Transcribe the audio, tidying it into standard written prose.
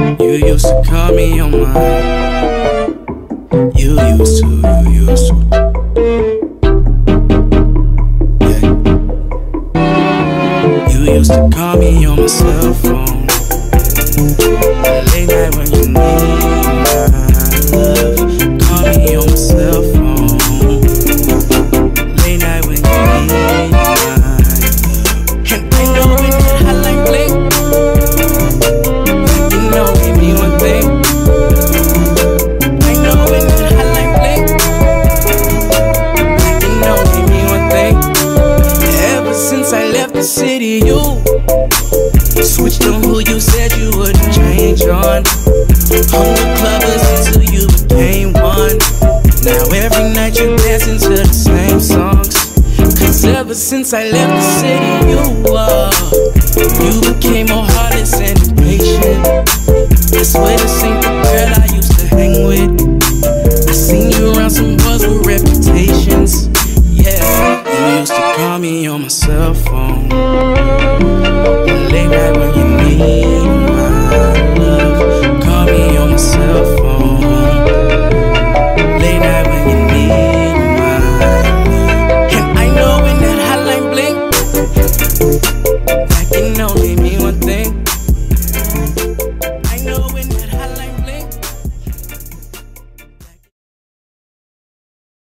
You used to call me on mine. You used to. Yeah. You used to call me on my cell phone. Late night when you need my love. Call me on my cell phone. Late night when you need my love. And I know when the hotline blink, you know give me one thing. I know when the hotline blink, you know give me one thing. Ever since I left the city, you switched on who you said you wouldn't change on. Hung the clubbers until you became one. Now every night you're dancing to the same songs. Cause ever since I left the city, you became more heartless and impatient. I swear this ain't the girl I used